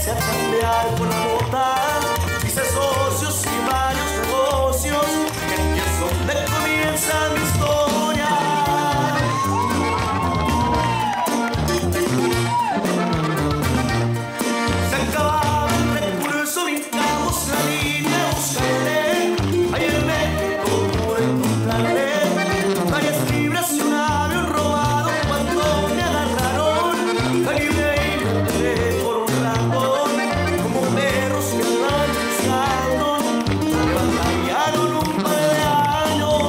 a cambiar con la bota. Hice socios y varios negocios, que aquí es donde comienza mi historia. Se acababa el recurso, brincamos la línea, buscaré. Ahí en México pude encontrarle varias libras y un avión robado. Cuando me agarraron, calibré y me entré por un rato. Como perros que van buscando, me batallaron un par de años.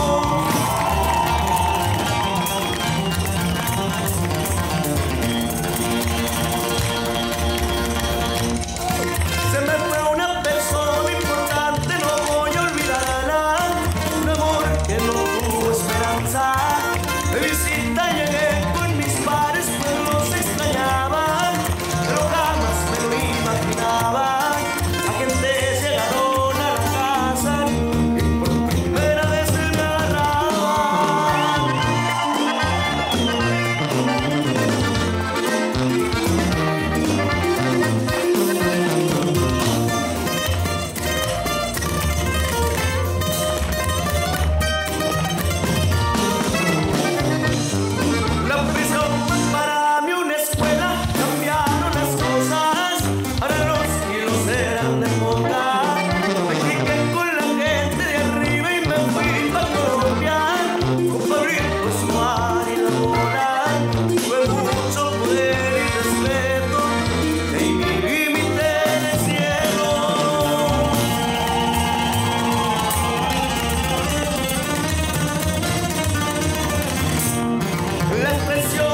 Se me fue una persona importante, no voy a olvidarla. Un amor que no tuvo esperanza. De visita llegué con mis pares, pues los extrañaba, pero jamás me lo imaginaba. Agentes llegaron a la casa y por primera vez me agarraban. La prisión fue para mí una escuela, cambiaron las cosas, ahora los kilos eran de moda. Me piqué con la gente de arriba y me fui pa' Colombia, con Pablito Escobar y la bola. Tuve mucho poder y respeto, y mi límite de cielo. La expresión